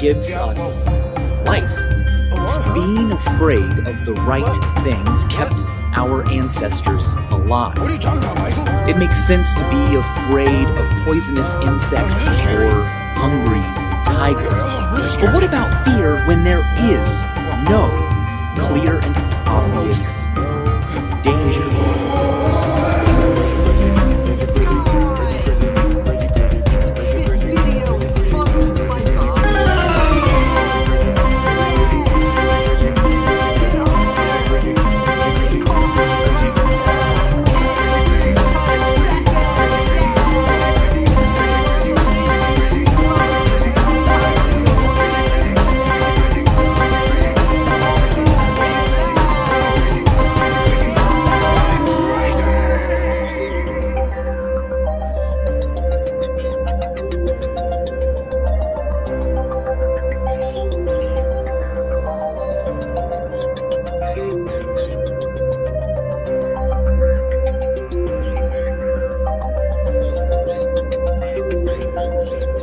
gives us life. Being afraid of the right things kept our ancestors alive. What are you talking about, Michael? It makes sense to be afraid of poisonous insects or hungry tigers. But what about fear when there is no clear and obvious danger? Thank you.